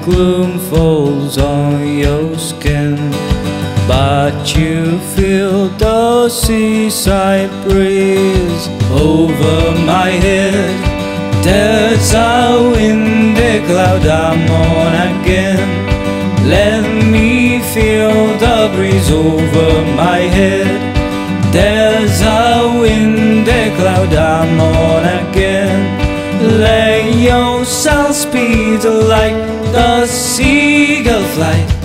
gloom falls on your skin, but you feel the seaside breeze over my head. There's a windy cloud I'm on again. Let me feel the breeze over my head. There's a windy cloud I'm on again. Let your sound speed like the seagull flight.